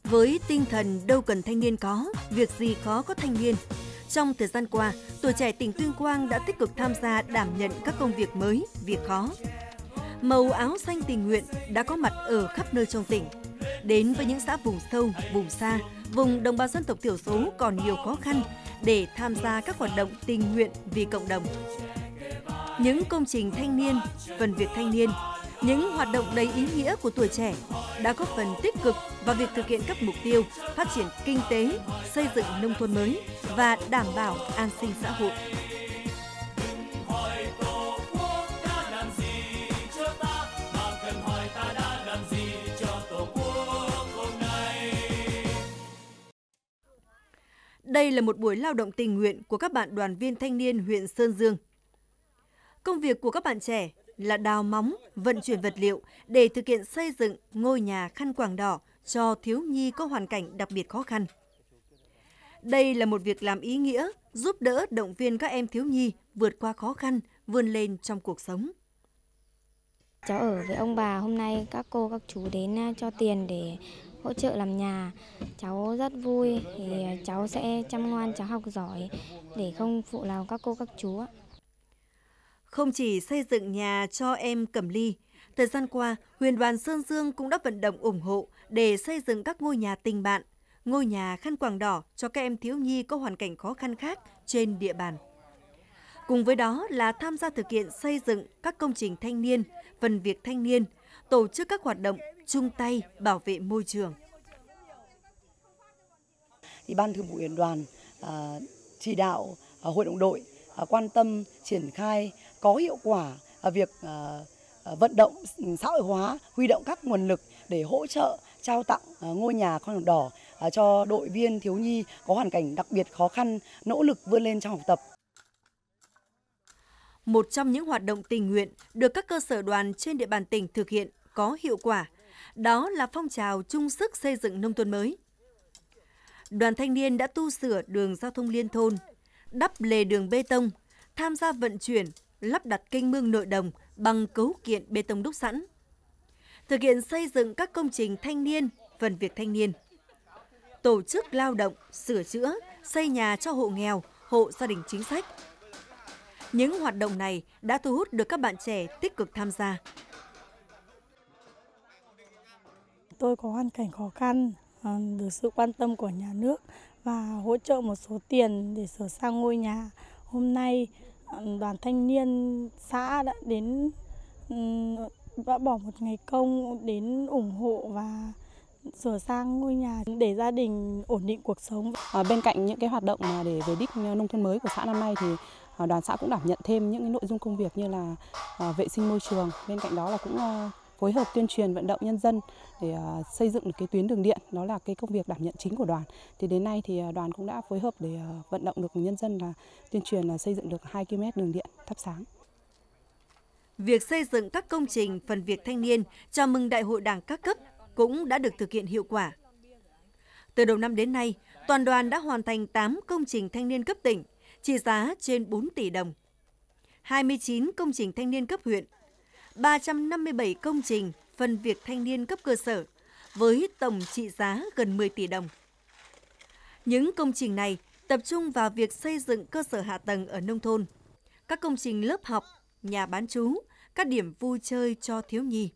Với tinh thần đâu cần thanh niên có, việc gì khó có thanh niên. Trong thời gian qua, tuổi trẻ tỉnh Tuyên Quang đã tích cực tham gia đảm nhận các công việc mới, việc khó. Màu áo xanh tình nguyện đã có mặt ở khắp nơi trong tỉnh. Đến với những xã vùng sâu, vùng xa, vùng đồng bào dân tộc thiểu số còn nhiều khó khăn để tham gia các hoạt động tình nguyện vì cộng đồng. Những công trình thanh niên, phần việc thanh niên, những hoạt động đầy ý nghĩa của tuổi trẻ đã góp phần tích cực vào việc thực hiện các mục tiêu phát triển kinh tế, xây dựng nông thôn mới và đảm bảo an sinh xã hội. Đây là một buổi lao động tình nguyện của các bạn đoàn viên thanh niên huyện Sơn Dương. Công việc của các bạn trẻ là đào móng, vận chuyển vật liệu để thực hiện xây dựng ngôi nhà khăn quàng đỏ cho thiếu nhi có hoàn cảnh đặc biệt khó khăn. Đây là một việc làm ý nghĩa, giúp đỡ động viên các em thiếu nhi vượt qua khó khăn, vươn lên trong cuộc sống. Cháu ở với ông bà, hôm nay các cô, các chú đến cho tiền để hỗ trợ làm nhà. Cháu rất vui, thì cháu sẽ chăm ngoan, cháu học giỏi để không phụ lòng các cô, các chú ạ. Không chỉ xây dựng nhà cho em Cẩm Ly, thời gian qua, huyện đoàn Sơn Dương cũng đã vận động ủng hộ để xây dựng các ngôi nhà tình bạn, ngôi nhà khăn quàng đỏ cho các em thiếu nhi có hoàn cảnh khó khăn khác trên địa bàn. Cùng với đó là tham gia thực hiện xây dựng các công trình thanh niên, phần việc thanh niên, tổ chức các hoạt động chung tay bảo vệ môi trường. Thì Ban Thường vụ huyện đoàn chỉ đạo hội đồng đội quan tâm triển khai có hiệu quả việc vận động xã hội hóa, huy động các nguồn lực để hỗ trợ trao tặng ngôi nhà khăn quàng đỏ cho đội viên thiếu nhi có hoàn cảnh đặc biệt khó khăn, nỗ lực vươn lên trong học tập. Một trong những hoạt động tình nguyện được các cơ sở đoàn trên địa bàn tỉnh thực hiện có hiệu quả, đó là phong trào chung sức xây dựng nông thôn mới. Đoàn thanh niên đã tu sửa đường giao thông liên thôn, đắp lề đường bê tông, tham gia vận chuyển, lắp đặt kênh mương nội đồng bằng cấu kiện bê tông đúc sẵn. Thực hiện xây dựng các công trình thanh niên, phần việc thanh niên. Tổ chức lao động, sửa chữa, xây nhà cho hộ nghèo, hộ gia đình chính sách. Những hoạt động này đã thu hút được các bạn trẻ tích cực tham gia. Tôi có hoàn cảnh khó khăn, được sự quan tâm của nhà nước và hỗ trợ một số tiền để sửa sang ngôi nhà. Hôm nay, đoàn thanh niên xã đã bỏ một ngày công đến ủng hộ và sửa sang ngôi nhà để gia đình ổn định cuộc sống. Bên cạnh những cái hoạt động để về đích nông thôn mới của xã năm nay thì đoàn xã cũng đảm nhận thêm những cái nội dung công việc như là vệ sinh môi trường. Bên cạnh đó là cũng phối hợp tuyên truyền vận động nhân dân để xây dựng được cái tuyến đường điện, đó là cái công việc đảm nhận chính của đoàn. Thì đến nay thì đoàn cũng đã phối hợp để vận động được nhân dân là tuyên truyền là xây dựng được 2 km đường điện thắp sáng. Việc xây dựng các công trình phần việc thanh niên chào mừng Đại hội Đảng các cấp cũng đã được thực hiện hiệu quả. Từ đầu năm đến nay, toàn đoàn đã hoàn thành 8 công trình thanh niên cấp tỉnh, trị giá trên 4 tỷ đồng, 29 công trình thanh niên cấp huyện, 357 công trình phần việc thanh niên cấp cơ sở, với tổng trị giá gần 10 tỷ đồng. Những công trình này tập trung vào việc xây dựng cơ sở hạ tầng ở nông thôn, các công trình lớp học, nhà bán trú, các điểm vui chơi cho thiếu nhi.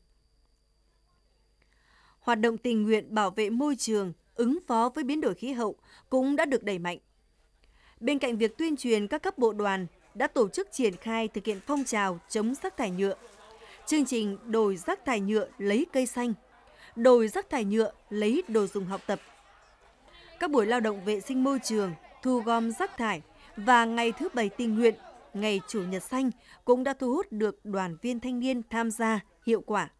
Hoạt động tình nguyện bảo vệ môi trường, ứng phó với biến đổi khí hậu cũng đã được đẩy mạnh. Bên cạnh việc tuyên truyền, các cấp bộ đoàn đã tổ chức triển khai thực hiện phong trào chống rác thải nhựa, chương trình đổi rác thải nhựa lấy cây xanh, đổi rác thải nhựa lấy đồ dùng học tập. Các buổi lao động vệ sinh môi trường, thu gom rác thải và ngày thứ Bảy tình nguyện, ngày Chủ nhật xanh cũng đã thu hút được đoàn viên thanh niên tham gia hiệu quả.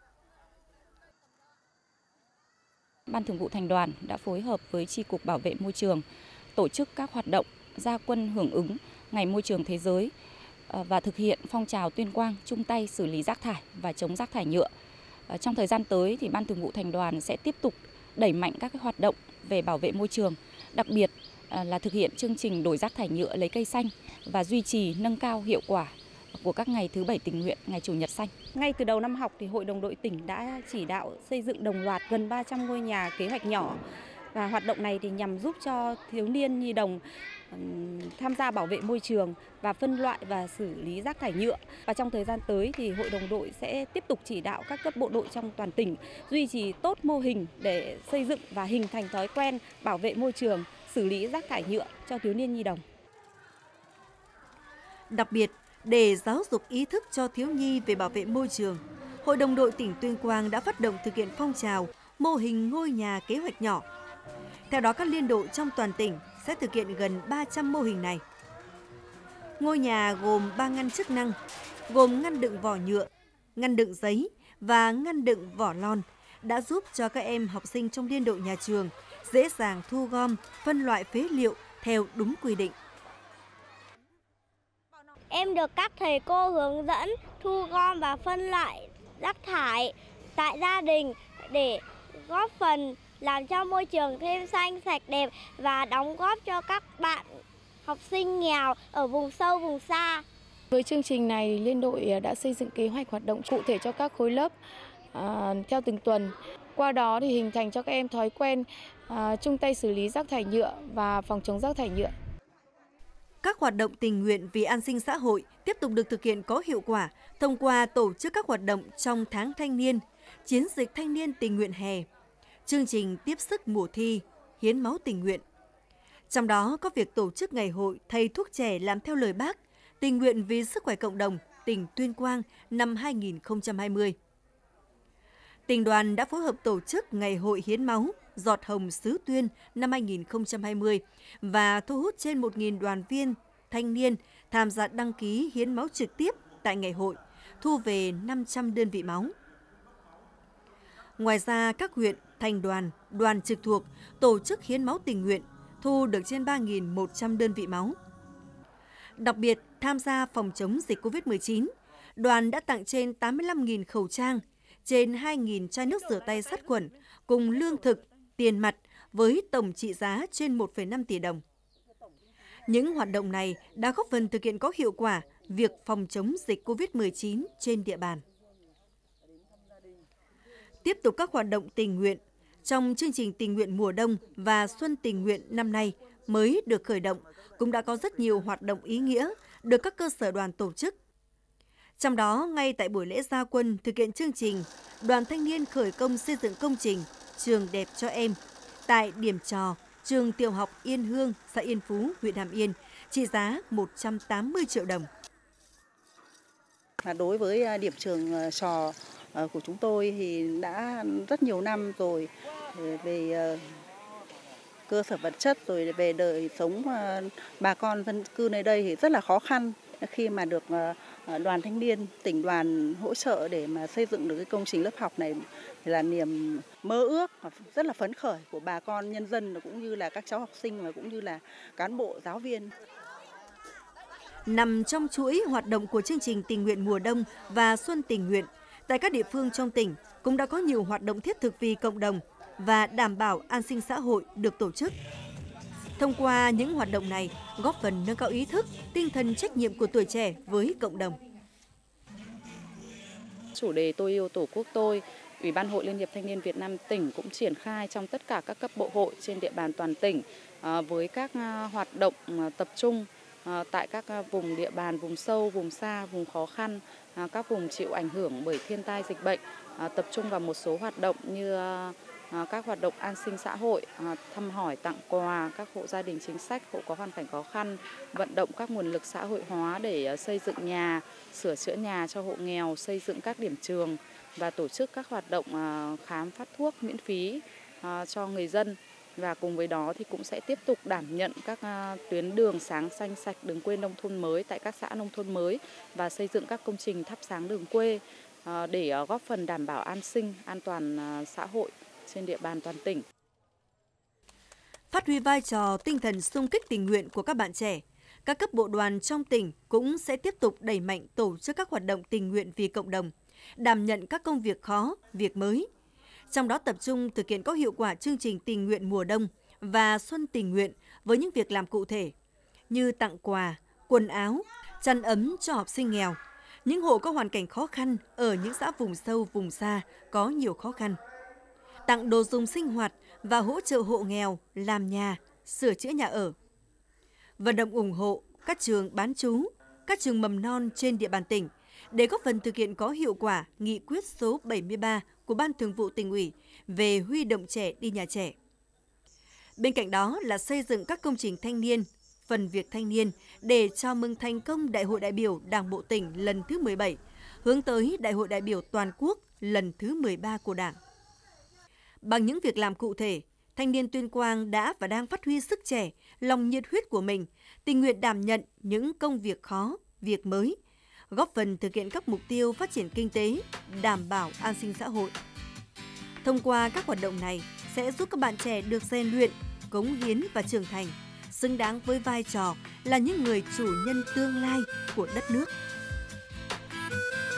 Ban Thường vụ Thành đoàn đã phối hợp với Chi cục Bảo vệ môi trường tổ chức các hoạt động ra quân hưởng ứng Ngày Môi trường Thế giới và thực hiện phong trào Tuyên Quang chung tay xử lý rác thải và chống rác thải nhựa. Trong thời gian tới thì Ban Thường vụ Thành đoàn sẽ tiếp tục đẩy mạnh các hoạt động về bảo vệ môi trường, đặc biệt là thực hiện chương trình đổi rác thải nhựa lấy cây xanh và duy trì nâng cao hiệu quả của các ngày thứ Bảy tình nguyện, ngày Chủ nhật xanh. Ngay từ đầu năm học thì Hội đồng đội tỉnh đã chỉ đạo xây dựng đồng loạt gần 300 ngôi nhà kế hoạch nhỏ Và hoạt động này thì nhằm giúp cho thiếu niên nhi đồng tham gia bảo vệ môi trường và phân loại và xử lý rác thải nhựa. Và trong thời gian tới thì Hội đồng đội sẽ tiếp tục chỉ đạo các cấp bộ đội trong toàn tỉnh duy trì tốt mô hình để xây dựng và hình thành thói quen bảo vệ môi trường, xử lý rác thải nhựa cho thiếu niên nhi đồng. Đặc biệt, để giáo dục ý thức cho thiếu nhi về bảo vệ môi trường, Hội đồng đội tỉnh Tuyên Quang đã phát động thực hiện phong trào mô hình ngôi nhà kế hoạch nhỏ. Theo đó, các liên đội trong toàn tỉnh sẽ thực hiện gần 300 mô hình này. Ngôi nhà gồm 3 ngăn chức năng, gồm ngăn đựng vỏ nhựa, ngăn đựng giấy và ngăn đựng vỏ lon, đã giúp cho các em học sinh trong liên đội nhà trường dễ dàng thu gom, phân loại phế liệu theo đúng quy định. Em được các thầy cô hướng dẫn thu gom và phân loại rác thải tại gia đình để góp phần làm cho môi trường thêm xanh, sạch, đẹp và đóng góp cho các bạn học sinh nghèo ở vùng sâu, vùng xa. Với chương trình này, liên đội đã xây dựng kế hoạch hoạt động cụ thể cho các khối lớp theo từng tuần. Qua đó thì hình thành cho các em thói quen chung tay xử lý rác thải nhựa và phòng chống rác thải nhựa. Các hoạt động tình nguyện vì an sinh xã hội tiếp tục được thực hiện có hiệu quả thông qua tổ chức các hoạt động trong tháng thanh niên, chiến dịch thanh niên tình nguyện hè, chương trình tiếp sức mùa thi, hiến máu tình nguyện. Trong đó có việc tổ chức ngày hội thầy thuốc trẻ làm theo lời Bác, tình nguyện vì sức khỏe cộng đồng tỉnh Tuyên Quang năm 2020. Tỉnh đoàn đã phối hợp tổ chức ngày hội hiến máu Giọt hồng xứ Tuyên năm 2020 và thu hút trên 1.000 đoàn viên, thanh niên tham gia đăng ký hiến máu trực tiếp tại ngày hội, thu về 500 đơn vị máu. Ngoài ra, các huyện, thành đoàn, đoàn trực thuộc tổ chức hiến máu tình nguyện, thu được trên 3.100 đơn vị máu. Đặc biệt, tham gia phòng chống dịch COVID-19, đoàn đã tặng trên 85.000 khẩu trang, trên 2.000 chai nước rửa tay sát khuẩn, cùng lương thực, tiền mặt với tổng trị giá trên 1,5 tỷ đồng. Những hoạt động này đã góp phần thực hiện có hiệu quả việc phòng chống dịch COVID-19 trên địa bàn. Tiếp tục các hoạt động tình nguyện, trong chương trình tình nguyện mùa đông và xuân tình nguyện năm nay mới được khởi động, cũng đã có rất nhiều hoạt động ý nghĩa được các cơ sở đoàn tổ chức. Trong đó, ngay tại buổi lễ ra quân thực hiện chương trình, Đoàn Thanh niên khởi công xây dựng công trình Trường đẹp cho em tại điểm trò Trường Tiểu học Yên Hương, xã Yên Phú, huyện Hàm Yên, trị giá 180 triệu đồng. Đối với điểm trường trò của chúng tôi thì đã rất nhiều năm rồi, về cơ sở vật chất rồi về đời sống bà con dân cư nơi đây thì rất là khó khăn. Khi mà được đoàn thanh niên tỉnh đoàn hỗ trợ để mà xây dựng được cái công trình lớp học này thì là niềm mơ ước và rất là phấn khởi của bà con nhân dân cũng như là các cháu học sinh và cũng như là cán bộ giáo viên. Nằm trong chuỗi hoạt động của chương trình tình nguyện mùa đông và xuân tình nguyện, tại các địa phương trong tỉnh cũng đã có nhiều hoạt động thiết thực vì cộng đồng và đảm bảo an sinh xã hội được tổ chức. Thông qua những hoạt động này, góp phần nâng cao ý thức, tinh thần trách nhiệm của tuổi trẻ với cộng đồng. Chủ đề Tôi yêu Tổ quốc tôi, Ủy ban Hội Liên hiệp Thanh niên Việt Nam tỉnh cũng triển khai trong tất cả các cấp bộ hội trên địa bàn toàn tỉnh với các hoạt động tập trung tại các vùng địa bàn, vùng sâu, vùng xa, vùng khó khăn, các vùng chịu ảnh hưởng bởi thiên tai dịch bệnh, tập trung vào một số hoạt động như các hoạt động an sinh xã hội, thăm hỏi tặng quà các hộ gia đình chính sách, hộ có hoàn cảnh khó khăn, vận động các nguồn lực xã hội hóa để xây dựng nhà, sửa chữa nhà cho hộ nghèo, xây dựng các điểm trường và tổ chức các hoạt động khám phát thuốc miễn phí cho người dân. Và cùng với đó thì cũng sẽ tiếp tục đảm nhận các tuyến đường sáng xanh sạch, đường quê nông thôn mới tại các xã nông thôn mới và xây dựng các công trình thắp sáng đường quê để góp phần đảm bảo an sinh, an toàn xã hội trên địa bàn toàn tỉnh. Phát huy vai trò tinh thần xung kích tình nguyện của các bạn trẻ, các cấp bộ đoàn trong tỉnh cũng sẽ tiếp tục đẩy mạnh tổ chức các hoạt động tình nguyện vì cộng đồng, đảm nhận các công việc khó, việc mới. Trong đó tập trung thực hiện có hiệu quả chương trình tình nguyện mùa đông và xuân tình nguyện với những việc làm cụ thể như tặng quà, quần áo, chăn ấm cho học sinh nghèo, những hộ có hoàn cảnh khó khăn ở những xã vùng sâu, vùng xa có nhiều khó khăn. tặng đồ dùng sinh hoạt và hỗ trợ hộ nghèo làm nhà, sửa chữa nhà ở. Vận động ủng hộ các trường bán trú, các trường mầm non trên địa bàn tỉnh để góp phần thực hiện có hiệu quả nghị quyết số 73 của Ban Thường vụ Tỉnh ủy về huy động trẻ đi nhà trẻ. Bên cạnh đó là xây dựng các công trình thanh niên, phần việc thanh niên để chào mừng thành công Đại hội đại biểu Đảng bộ tỉnh lần thứ 17, hướng tới Đại hội đại biểu toàn quốc lần thứ 13 của Đảng. Bằng những việc làm cụ thể, thanh niên Tuyên Quang đã và đang phát huy sức trẻ, lòng nhiệt huyết của mình, tình nguyện đảm nhận những công việc khó, việc mới, góp phần thực hiện các mục tiêu phát triển kinh tế, đảm bảo an sinh xã hội. Thông qua các hoạt động này sẽ giúp các bạn trẻ được rèn luyện, cống hiến và trưởng thành, xứng đáng với vai trò là những người chủ nhân tương lai của đất nước.